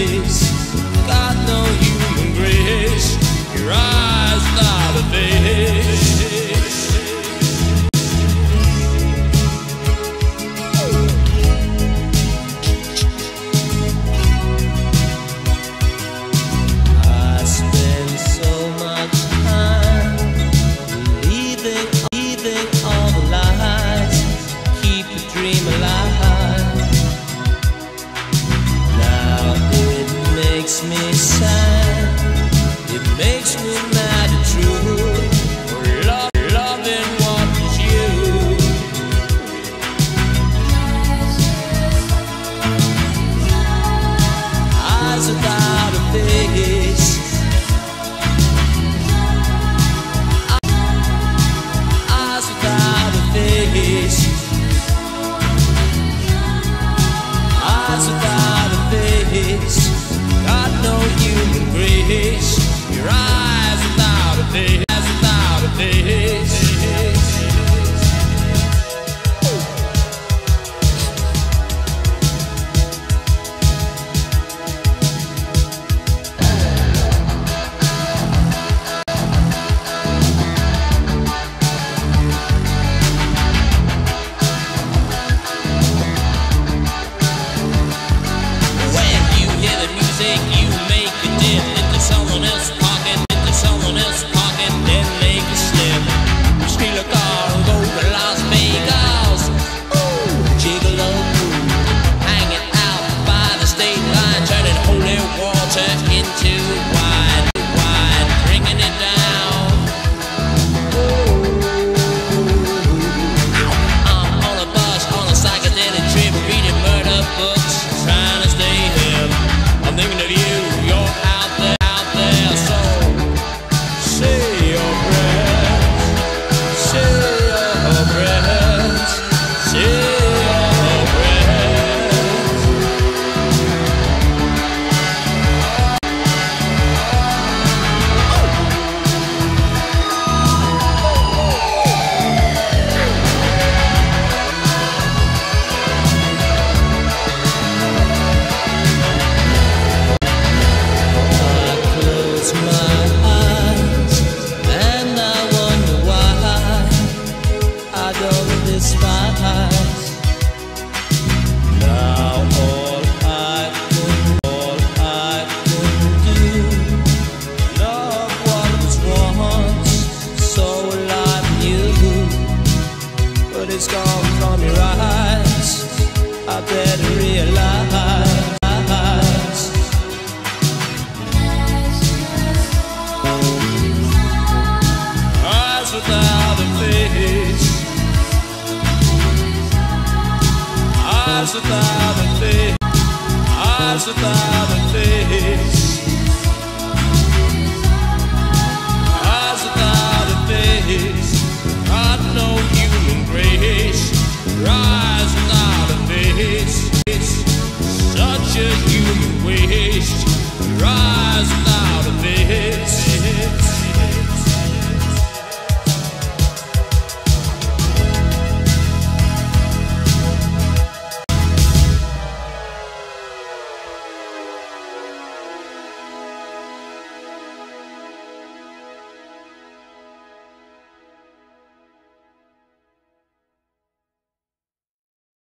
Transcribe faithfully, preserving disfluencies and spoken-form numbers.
face, got no human grace. Your eyes without a face. I spend so much time believing, believing all the lies, keep the dream alive. Now it makes me sad, it makes me mad and true, for love, loving what is you. Eyes without a face, eyes without a face, eyes without a face, got no human grace. Your eyes without a face, eyes without a face. When you hear the music, you make a dip into someone else's pocket, into someone else's pocket, then make a slip. Steal a car and go to Las Vegas. Ooh, gigolo, hanging out by the state line, turning holy water into wine, wine, bringing it down. Ooh, I'm on a bus, on a psychedelic trip, reading murder books, trying to stay hip. I'm thinking of you, you're out there, out there, so say your prayers, say your prayers, say your prayers. I close my eyes and I wonder why I don't despise. Now all I can, all I can do, love what was once so alive in you, but it's gone from your eyes. I better realize. Eyes without a face, eyes without a face, eyes without a face.